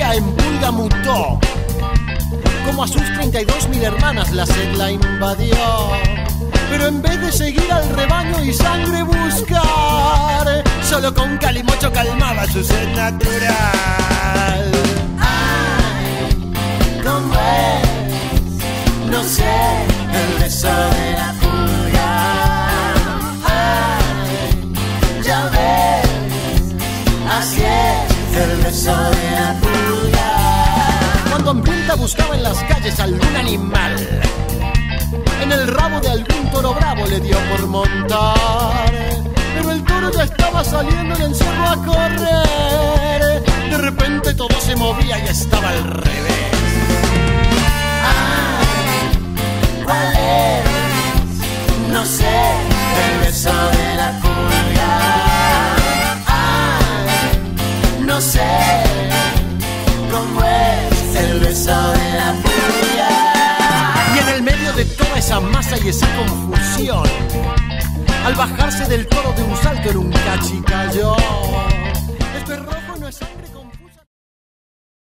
día en pulga mutó. Como a sus 32.000 hermanas la sed la invadió. Pero en vez de seguir al rebaño y sangre buscar, solo con calimocho calmaba su sed natural. Ay, ¿cómo es? No sé, el beso de la pulga. Ay, ya ves, así es, el beso de la pulga. Cuando hambrienta buscaba en las calles algún animal, en el rabo de algún toro bravo le dio por montar. Pero el toro ya estaba saliendo en el cerro a correr. De repente todo se movía y estaba al revés. Ay, ¿cuál es? No sé, el beso de la pulga. Ay, no sé cómo es el beso de la pulga. Y en el medio de toda esa masa y esa confusión, al bajarse del toro de un salto en un cachicayón,